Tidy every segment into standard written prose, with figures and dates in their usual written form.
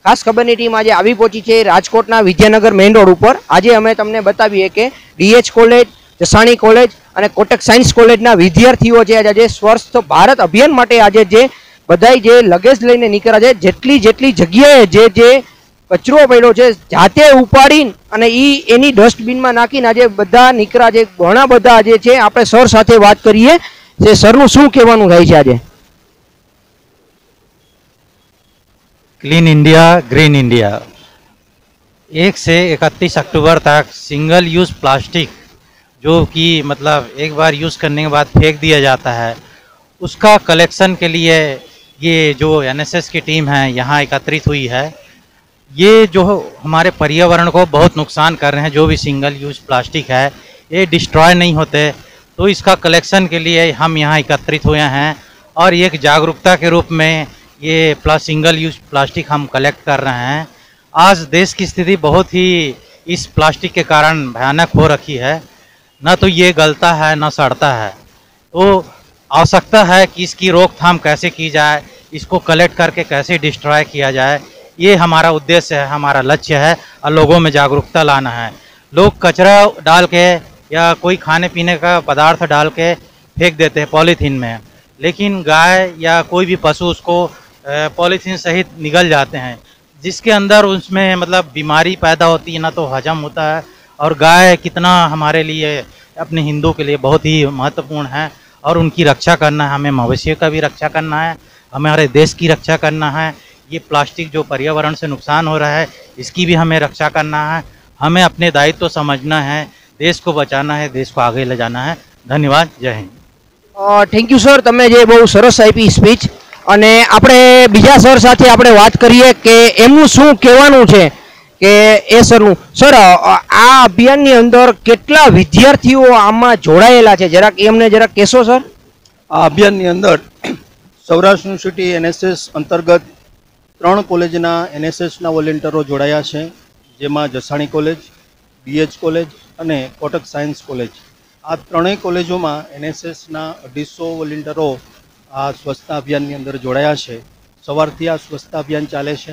ખાસ ખબરની ટીમ આજે આવી પહોંચી છે રાજકોટના વિદ્યાનગર મેઇન રોડ ઉપર। આજે અમે તમને બતાવીએ કે ડીએચ કોલેજ, જસાણી કોલેજ અને કોટક સાયન્સ કોલેજના વિદ્યાર્થીઓ છે આજે સ્વસ્થ ભારત અભિયાન માટે આજે જે બધાય જે લગેજ લઈને નીકળ્યા છે, જેટલી જગ્યાએ જે કચરો પડ્યો છે જાતે ઉપાડીને અને એની ડસ્ટબિનમાં નાખીને આજે બધા નીકળ્યા છે। ઘણા બધા આજે છે, આપણે સર સાથે વાત કરીએ જે સરનું શું કહેવાનું થાય છે આજે। Clean India, green India. 1 से 31 अक्टूबर तक सिंगल यूज़ प्लास्टिक जो कि मतलब एक बार यूज़ करने के बाद फेंक दिया जाता है, उसका कलेक्शन के लिए ये जो एनएसएस की टीम है यहाँ एकत्रित हुई है। ये जो हमारे पर्यावरण को बहुत नुकसान कर रहे हैं, जो भी सिंगल यूज़ प्लास्टिक है ये डिस्ट्रॉय नहीं होते, तो इसका कलेक्शन के लिए हम यहाँ एकत्रित हुए हैं और एक जागरूकता के रूप में ये सिंगल यूज प्लास्टिक हम कलेक्ट कर रहे हैं। आज देश की स्थिति बहुत ही इस प्लास्टिक के कारण भयानक हो रखी है, न तो ये गलता है न सड़ता है, तो आवश्यकता है कि इसकी रोकथाम कैसे की जाए, इसको कलेक्ट करके कैसे डिस्ट्रॉय किया जाए, ये हमारा उद्देश्य है, हमारा लक्ष्य है और लोगों में जागरूकता लाना है। लोग कचरा डाल के या कोई खाने पीने का पदार्थ डाल के फेंक देते हैं पॉलीथीन में, लेकिन गाय या कोई भी पशु उसको पॉलीथीन सहित निगल जाते हैं, जिसके अंदर उसमें मतलब बीमारी पैदा होती है, ना तो हजम होता है। और गाय कितना हमारे लिए, अपने हिंदू के लिए बहुत ही महत्वपूर्ण है और उनकी रक्षा करना है, हमें मवेशियों का भी रक्षा करना है, हमारे देश की रक्षा करना है। ये प्लास्टिक जो पर्यावरण से नुकसान हो रहा है इसकी भी हमें रक्षा करना है। हमें अपने दायित्व तो समझना है, देश को बचाना है, देश को आगे ले जाना है। धन्यवाद, जय हिंद। थैंक यू सर, તમે જે બહુ સરસ આપી સ્પીચ। અને આપણે બીજા સર સાથે આપણે વાત કરીએ કે એમનું શું કહેવાનું છે કે એ સરનું। સર, આ અભિયાનની અંદર કેટલા વિદ્યાર્થીઓ આમાં જોડાયેલા છે, જરાક એમને જરાક કહેશો સર? આ અભિયાનની અંદર સૌરાષ્ટ્ર યુનિવર્સિટી એનએસએસ અંતર્ગત 3 કોલેજના એનએસએસના વોલેન્ટિયરો જોડાયા છે, જેમાં જસાણી કોલેજ, ડીએચ કોલેજ અને કોટક સાયન્સ કોલેજ। આ ત્રણેય કોલેજોમાં એનએસએસના 250 વોલેન્ટિયરો આ સ્વચ્છતા અભિયાનની અંદર જોડાયા છે। સવારથી આ સ્વચ્છતા અભિયાન ચાલે છે।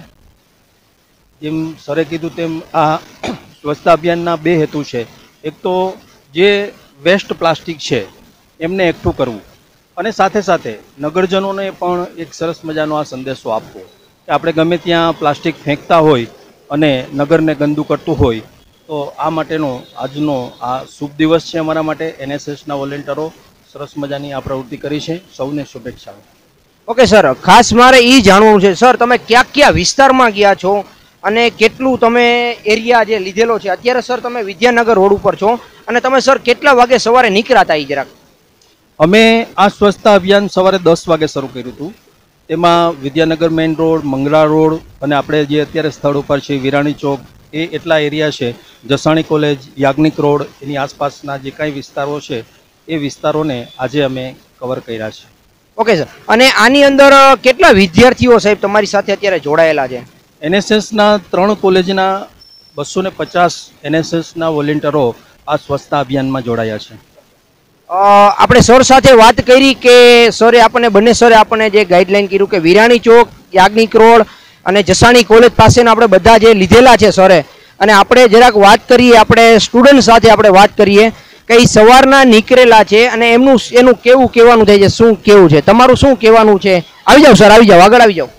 જેમ સરે કીધું તેમ આ સ્વચ્છતા અભિયાનના 2 હેતુ છે। એક તો જે વેસ્ટ પ્લાસ્ટિક છે એમને એકઠું કરવું અને સાથે સાથે નગરજનોને પણ એક સરસ મજાનો આ સંદેશો આપવો કે આપણે ગમે ત્યાં પ્લાસ્ટિક ફેંકતા હોય અને નગરને ગંદુ કરતું હોય, તો આ માટેનો આજનો આ શુભ દિવસ છે અમારા માટે। એનએસએસના વોલેન્ટિયરો સરસ મજાની આ પ્રવૃત્તિ કરી છે, સૌને શુભેચ્છાઓ। ઓકે સર, ખાસ મારે એ જાણવું છે સર, તમે કયા વિસ્તારમાં ગયા છો અને કેટલું તમે એરિયા જે લીધેલો છે? અત્યારે સર તમે વિદ્યાનગર રોડ ઉપર છો અને તમે સર કેટલા વાગે સવારે નીકળ્યા હતા એ જરાક? અમે આ સ્વચ્છતા અભિયાન સવારે 10 વાગે શરૂ કર્યું હતું। તેમાં Vidyanagar main road, Mangala road અને આપણે જે અત્યારે સ્થળ ઉપર છે વિરાણી ચોક, એ એટલા એરિયા છે, જસાણી કોલેજ, યાજ્ઞિક રોડ, એની આસપાસના જે કાંઈ વિસ્તારો છે એ વિસ્તારોને આજે અમે કવર કર્યા છે। ઓકે સર, અને આની અંદર કેટલા વિદ્યાર્થીઓ સાહેબ તમારી સાથે અત્યારે જોડાયેલા છે? એનએસએસના 3 કોલેજના 250 એનએસએસના વોલેન્ટિયરો આ સ્વચ્છતા અભિયાનમાં જોડાયા છે। આપણે સર સાથે વાત કરી કે સરે આપણને બંને સરે આપણને જે ગાઈડલાઈન કર્યું કે વિરાણી ચોક, યાજ્ઞિક રોડ અને જસાણી કોલેજ પાસેના આપણે બધા જે લીધેલા છે સરે, અને આપણે જરાક વાત કરીએ, આપણે સ્ટુડન્ટ સાથે આપણે વાત કરીએ કે એ સવારના નીકળેલા છે અને એનું કેવું કહેવાનું થાય છે, શું કેવું છે તમારું, શું કહેવાનું છે? આવી જાઓ સર, આવી જાઓ, આગળ આવી જાઓ।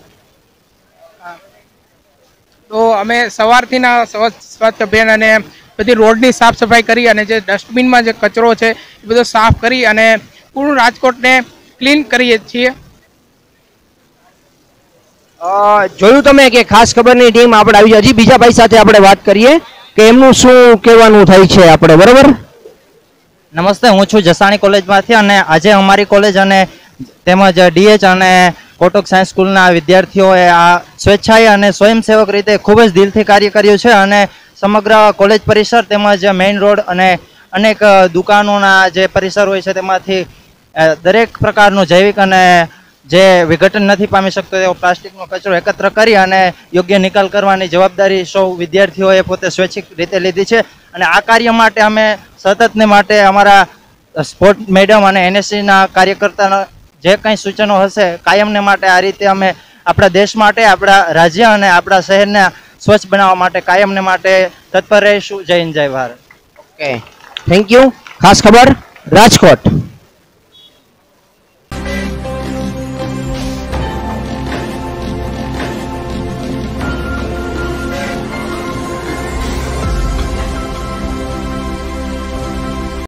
તો અમે સવારથી ના સ્વચ્છ અભિયાન અને બધી રોડની સાફ સફાઈ કરી અને જે ડસ્ટબિનમાં જે કચરો છે એ બધો સાફ કરી અને પૂરું રાજકોટને ક્લીન કરીએ છીએ। જોયું તમે કે ખાસ ખબરની ટીમ આપણે આવી, હજી બીજા ભાઈ સાથે આપણે વાત કરીએ કે એમનું શું કહેવાનું થાય છે આપણે, બરાબર? નમસ્તે, હું છું જસાણી કોલેજમાંથી અને આજે અમારી કોલેજ અને તેમજ ડીએચ અને કોટક સાયન્સ સ્કૂલના વિદ્યાર્થીઓએ આ સ્વેચ્છાએ અને સ્વયંસેવક રીતે ખૂબ જ દિલથી કાર્ય કર્યું છે અને સમગ્ર કોલેજ પરિસર તેમજ મેઇન રોડ અને અનેક દુકાનોના જે પરિસર હોય છે તેમાંથી દરેક પ્રકારનું જૈવિક અને જે વિઘટન નથી પામી શકતો તેવો પ્લાસ્ટિકનો કચરો એકત્ર કરી અને યોગ્ય નિકાલ કરવાની જવાબદારી સૌ વિદ્યાર્થીઓએ પોતે સ્વૈચ્છિક રીતે લીધી છે। અને આ કાર્ય માટે અમે સતતને માટે અમારા સ્પોર્ટ મેડમ અને એનએસસીના કાર્યકર્તાના જે કંઈ સૂચનો હશે કાયમને માટે આ રીતે અમે આપણા દેશ માટે, આપણા રાજ્ય અને આપણા શહેરને સ્વચ્છ બનાવવા માટે કાયમને માટે તત્પર રહીશું. જય હિન્દ, જય ભારત. Okay, thank you. ખાસ ખબર રાજકોટ.